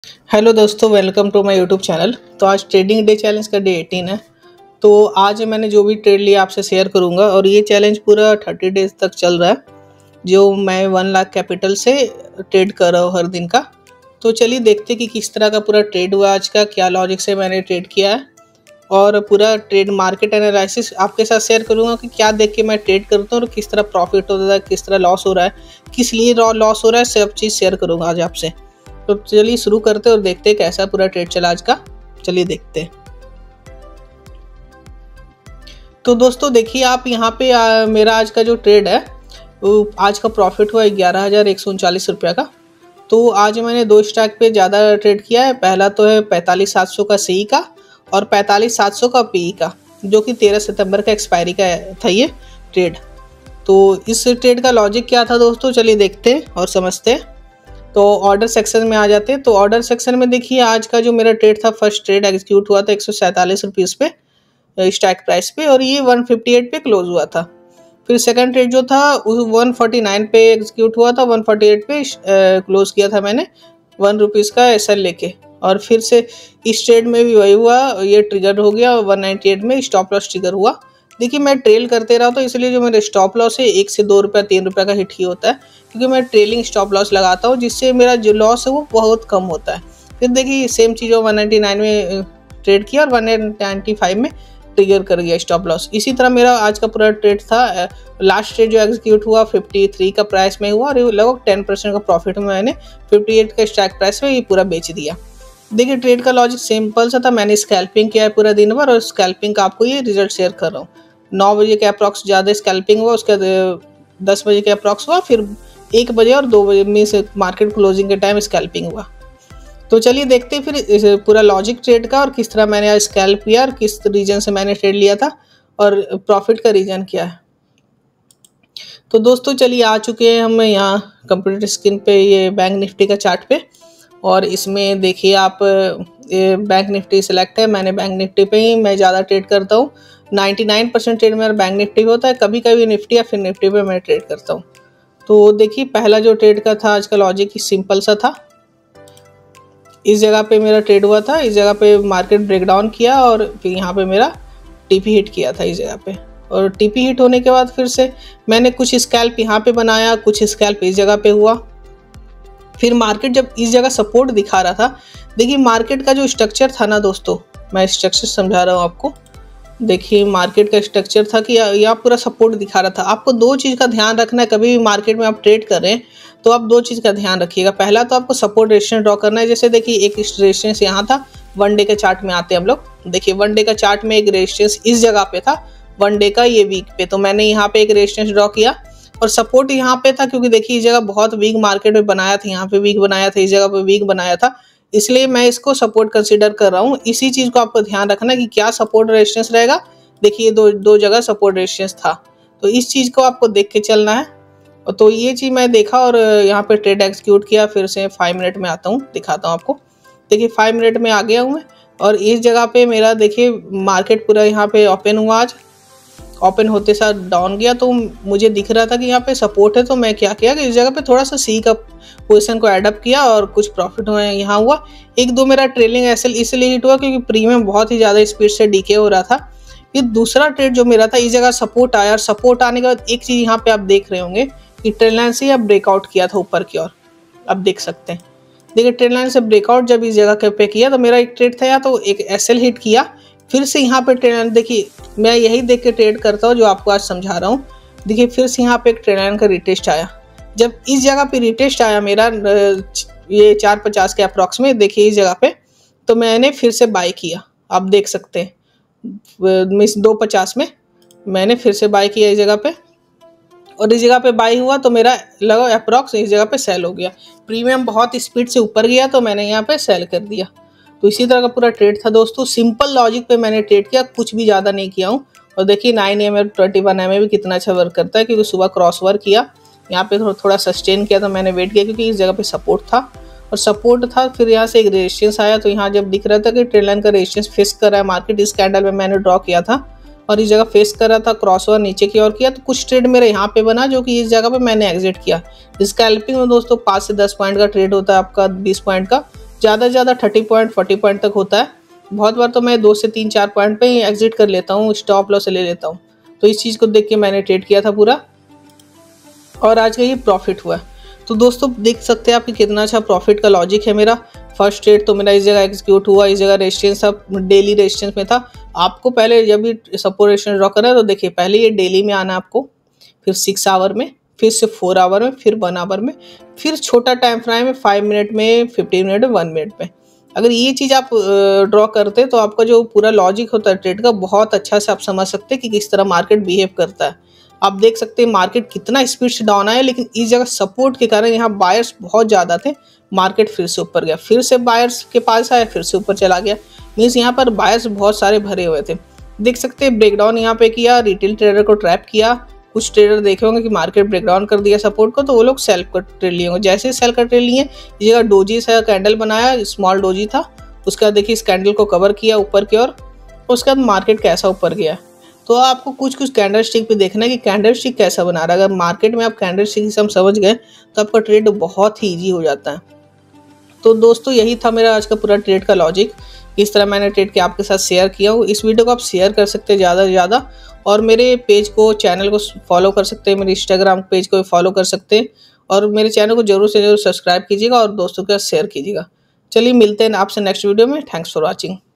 Hello दोस्तों, welcome to my YouTube channel. तो आज ट्रेडिंग डे चैलेंज का डे 18 है। तो आज मैंने जो भी ट्रेड लिया आपसे शेयर करूंगा और ये चैलेंज पूरा 30 डेज तक चल रहा है, जो मैं 1 लाख कैपिटल से ट्रेड कर रहा हूँ हर दिन का। तो चलिए देखते कि किस तरह का पूरा ट्रेड हुआ आज का, क्या लॉजिक से मैंने ट्रेड किया है और पूरा ट्रेड मार्केट एनालिसिस आपके साथ शेयर करूंगा कि क्या देख के मैं ट्रेड करता हूँ और किस तरह प्रॉफिट होता है, किस तरह लॉस हो रहा है, किस लिए लॉस हो रहा है, सब चीज़ शेयर करूंगा आज आपसे। तो चलिए शुरू करते हैं और देखते हैं कैसा पूरा ट्रेड चला आज का। चलिए देखते हैं। तो दोस्तों देखिए आप यहाँ पे मेरा आज का जो ट्रेड है वो आज का प्रॉफिट हुआ 11,139 रुपये का। तो आज मैंने दो स्टॉक पे ज़्यादा ट्रेड किया है। पहला तो है 45,700 का सी का और 45,700 का पी का, जो कि 13 सितंबर का एक्सपायरी का था ये ट्रेड। तो इस ट्रेड का लॉजिक क्या था दोस्तों, चलिए देखते हैं और समझते हैं। तो ऑर्डर सेक्शन में आ जाते हैं। तो ऑर्डर सेक्शन में देखिए आज का जो मेरा ट्रेड था, फर्स्ट ट्रेड एग्जीक्यूट हुआ था 147 रुपीज़ पे स्ट्राइक प्राइस पे और ये 158 पे क्लोज हुआ था। फिर सेकंड ट्रेड जो था 149 पे एग्जीक्यूट हुआ था, 148 पे क्लोज किया था मैंने 1 रुपीज़ का एसएल लेके। और फिर से इस ट्रेड में भी वही हुआ, ये ट्रिगर हो गया 198 में स्टॉप लॉस ट्रिगर हुआ। देखिए मैं ट्रेल करते रहा तो इसलिए जो मेरा स्टॉप लॉस है 1 से 2 रुपया 3 रुपये का हिट ही होता है, क्योंकि मैं ट्रेलिंग स्टॉप लॉस लगाता हूँ, जिससे मेरा जो लॉस है वो बहुत कम होता है। फिर देखिए सेम चीज़ 199 में ट्रेड किया और 195 में ट्रिगर कर गया स्टॉप लॉस। इसी तरह मेरा आज का पूरा ट्रेड था। लास्ट ट्रेड जो एग्जीक्यूट हुआ 53 का प्राइस में हुआ और लगभग 10% का प्रॉफिट में मैंने 58 का स्ट्राइक प्राइस में ये पूरा बेच दिया। देखिए ट्रेड का लॉजिक सिंपल सा था, मैंने स्कैल्पिंग किया है पूरा दिन भर और स्कैल्पिंग का आपको ये रिजल्ट शेयर कर रहा हूँ। 9 बजे के अप्रॉक्स ज़्यादा स्कैल्पिंग हुआ, उसके बाद 10 बजे के अप्रॉक्स हुआ, फिर 1 बजे और 2 बजे में से मार्केट क्लोजिंग के टाइम स्कैल्पिंग हुआ। तो चलिए देखते हैं फिर पूरा लॉजिक ट्रेड का और किस तरह मैंने आज स्कैल्प किया और किस रीजन से मैंने ट्रेड लिया था और प्रॉफिट का रीजन क्या है। तो दोस्तों चलिए आ चुके हैं हम यहाँ कंप्यूटर स्क्रीन पे, ये बैंक निफ्टी का चार्ट पे। और इसमें देखिए आप बैंक निफ्टी सिलेक्ट है, मैंने बैंक निफ्टी पे ही मैं ज़्यादा ट्रेड करता हूँ। 99% ट्रेड मेरा बैंक निफ्टी पे होता है, कभी कभी निफ्टी या फिर निफ्टी पे मैं ट्रेड करता हूँ। तो देखिए पहला जो ट्रेड का था आज का लॉजिक सिंपल सा था। इस जगह पे मेरा ट्रेड हुआ था, इस जगह पे मार्केट ब्रेकडाउन किया और फिर यहाँ पे मेरा टीपी हिट किया था इस जगह पे। और टीपी हिट होने के बाद फिर से मैंने कुछ स्कैल्प यहाँ पे बनाया, कुछ स्कैल्प इस जगह पे हुआ। फिर मार्केट जब इस जगह सपोर्ट दिखा रहा था, देखिए मार्केट का जो स्ट्रक्चर था ना दोस्तों, मैं स्ट्रक्चर समझा रहा हूँ आपको। देखिए मार्केट का स्ट्रक्चर था कि यहाँ पूरा सपोर्ट दिखा रहा था। आपको दो चीज़ का ध्यान रखना है, कभी भी मार्केट में आप ट्रेड कर रहे हैं तो आप दो चीज़ का ध्यान रखिएगा। पहला तो आपको सपोर्ट रेजिस्टेंस ड्रॉ करना है। जैसे देखिए एक रेजिस्टेंस यहाँ था, 1 डे के चार्ट में आते हैं हम लोग। देखिए 1 डे का चार्ट में एक रेजिस्टेंस इस जगह पे था, 1 डे का ये वीक पे। तो मैंने यहाँ पे एक रेजिस्टेंस ड्रॉ किया और सपोर्ट यहाँ पे था, क्योंकि देखिए इस जगह बहुत वीक मार्केट में बनाया था, यहाँ पे वीक बनाया था, इस जगह पे वीक बनाया था, इसलिए मैं इसको सपोर्ट कंसिडर कर रहा हूँ। इसी चीज़ को आपको ध्यान रखना है कि क्या सपोर्ट रेजिस्टेंस रहेगा। देखिए दो जगह सपोर्ट रेजिस्टेंस था, तो इस चीज़ को आपको देख के चलना है। तो ये चीज़ मैं देखा और यहाँ पे ट्रेड एग्जीक्यूट किया। फिर से 5 मिनट में आता हूँ, दिखाता हूँ आपको। देखिए 5 मिनट में आ गया हूँ मैं और इस जगह पे मेरा देखिए मार्केट पूरा यहाँ पे ओपन हुआ। आज ओपन होते साथ डाउन गया, तो मुझे दिख रहा था कि यहाँ पे सपोर्ट है। तो मैं क्या किया कि इस जगह पे थोड़ा सा सी का पोजीशन को एडअप किया और कुछ प्रॉफिट हुआ यहाँ हुआ। 1-2 मेरा ट्रेलिंग एसएल इसलिए हिट हुआ क्योंकि प्रीमियम बहुत ही ज़्यादा स्पीड से डीके हो रहा था। ये दूसरा ट्रेड जो मेरा था, इस जगह सपोर्ट आया और सपोर्ट आने के बाद एक चीज़ यहाँ पे आप देख रहे होंगे कि ट्रेंड लाइन से ब्रेकआउट किया था ऊपर की ओर, आप देख सकते हैं। देखिए ट्रेंड लाइन से ब्रेकआउट जब इस जगह पे किया तो मेरा एक ट्रेड था या तो एक एसएल हिट किया, फिर से यहाँ पे ट्रेंड लाइन, देखिए मैं यही देख के ट्रेड करता हूँ जो आपको आज समझा रहा हूँ। देखिए फिर से यहाँ पे एक ट्रेंड लाइन का रिटेस्ट आया। जब इस जगह पे रिटेस्ट आया मेरा ये 450 के अप्रॉक्स में, देखिए इस जगह पे, तो मैंने फिर से बाय किया, आप देख सकते हैं। 250 में मैंने फिर से बाय किया इस जगह पे और इस जगह पे बाई हुआ तो मेरा लगा अप्रॉक्स इस जगह पे सेल हो गया। प्रीमियम बहुत स्पीड से ऊपर गया तो मैंने यहाँ पे सेल कर दिया। तो इसी तरह का पूरा ट्रेड था दोस्तों। सिंपल लॉजिक पे मैंने ट्रेड किया, कुछ भी ज़्यादा नहीं किया हूँ। और देखिए 9 21 भी कितना अच्छा वर्क करता है, क्योंकि सुबह क्रॉस वर्क किया, यहाँ पे थोड़ा सस्टेन किया तो मैंने वेट किया क्योंकि इस जगह पे सपोर्ट था और सपोर्ट था। फिर यहाँ से एक रेजिस्टेंस आया, तो यहाँ जब दिख रहा था कि ट्रेंड लाइन का रेजिस्टेंस फेस कर रहा है मार्केट, इस कैंडल में मैंने ड्रॉ किया था और इस जगह फेस कर रहा था, क्रॉसओवर नीचे की ओर किया, तो कुछ ट्रेड मेरे यहाँ पे बना जो कि इस जगह पे मैंने एग्जिट किया। स्कैल्पिंग में दोस्तों 5 से 10 पॉइंट का ट्रेड होता है आपका, 20 पॉइंट का, ज़्यादा से ज़्यादा 30 पॉइंट 40 पॉइंट तक होता है। बहुत बार तो मैं 2 से 3-4 पॉइंट पे ही एग्जिट कर लेता हूँ, स्टॉप लॉस ले लेता हूँ। तो इस चीज़ को देख के मैंने ट्रेड किया था पूरा, और आज का ये प्रॉफिट हुआ। तो दोस्तों देख सकते हैं आप कि कितना अच्छा प्रॉफिट का लॉजिक है मेरा। फर्स्ट ट्रेड तो मेरा इस जगह एग्जीक्यूट हुआ, इस जगह रेजिस्टेंस था, डेली रेजिस्टेंस में था। आपको पहले जब भी सपोर्ट रेजिस्टेंस ड्रॉ करना है तो देखिए पहले ये डेली में आना है आपको, फिर 6 आवर में, फिर से 4 आवर में, फिर 1 आवर में, फिर छोटा टाइम फ्रेम में 5 मिनट में, 15 मिनट में, 1 मिनट में। अगर ये चीज़ आप ड्रॉ करते तो आपका जो पूरा लॉजिक होता है ट्रेड का, बहुत अच्छा से आप समझ सकते हैं कि किस तरह मार्केट बिहेव करता है। आप देख सकते हैं मार्केट कितना स्पीड से डाउन आया, लेकिन इस जगह सपोर्ट के कारण यहाँ बायर्स बहुत ज़्यादा थे, मार्केट फिर से ऊपर गया, फिर से बायर्स के पास आया, फिर से ऊपर चला गया। मीन्स यहाँ पर बायर्स बहुत सारे भरे हुए थे। देख सकते हैं ब्रेकडाउन यहाँ पे किया, रिटेल ट्रेडर को ट्रैप किया। कुछ ट्रेडर देखे होंगे कि मार्केट ब्रेकडाउन कर दिया सपोर्ट को, तो वो लोग सेल कर ट्रेड लिए होंगे। जैसे ही सेल कर ट्रेड लिए, इस जगह डोजी सा कैंडल बनाया, स्मॉल डोजी था, उसका देखिए इस कैंडल को कवर किया ऊपर की ओर, उसके बाद मार्केट कैसा ऊपर गया। तो आपको कुछ कुछ कैंडल स्टिक पे देखना है कि कैंडल स्टिक कैसा बना रहा है। अगर मार्केट में आप कैंडल स्टिक से हम समझ गए तो आपका ट्रेड बहुत ही ईजी हो जाता है। तो दोस्तों यही था मेरा आज का पूरा ट्रेड का लॉजिक, इस तरह मैंने ट्रेड के आपके साथ शेयर किया हूँ। इस वीडियो को आप शेयर कर सकते हैं ज़्यादा से ज़्यादा, और मेरे पेज को, चैनल को फॉलो कर सकते हैं, मेरे इंस्टाग्राम पेज को फॉलो कर सकते हैं, और मेरे चैनल को जरूर से जरूर सब्सक्राइब कीजिएगा और दोस्तों के साथ शेयर कीजिएगा। चलिए मिलते हैं आपसे नेक्स्ट वीडियो में। Thanks for watching.